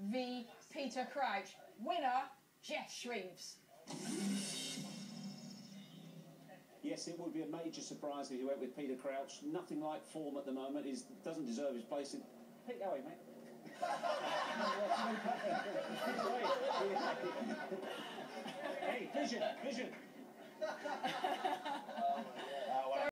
v Peter Crouch. Winner, Geoff Shreeves. Yes, it would be a major surprise if he went with Peter Crouch. Nothing like form at the moment. He doesn't deserve his place in... Keep going, mate. Hey, vision.